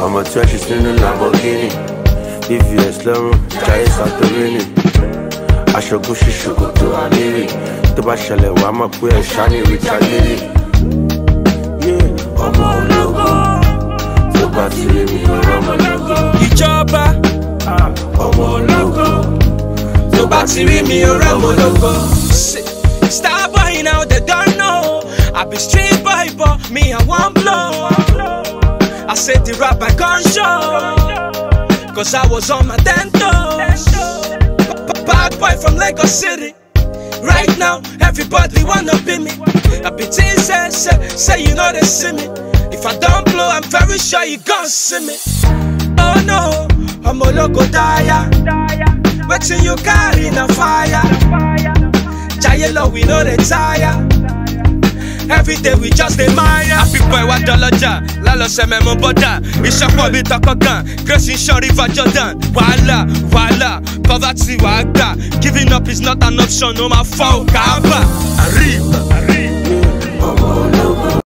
I'm a trash, it's in a Lamborghini. EVS Lerum, Jai Santorini. Ashogushi Shukutu Aniri. Tobashale Wama Puya Shani Richalili. Yeah, I'm Ologo. Tobati mi Ologo. Ijoba, I'm Ologo. Tobati mi Ologo. Star boy now they don't know. I be street boy but me I want blow. I said the rap I can't show, cause I was on my 10 toes. Bad boy from Lagos City. Right now, everybody wanna be me. I be say you know they see me. If I don't blow, I'm very sure you gon' see me. Oh no, I'm Ologo Daya. Waiting you carry the fire. Jayelo, we know they tire. Every day we just admire. Happy boy wa doloja, lalo se me mo boda. Ishapo bi tokogan, Grace in Shore River Jordan. Wala, poverty wa gba. Giving up is not an option, no ma fa o kaba.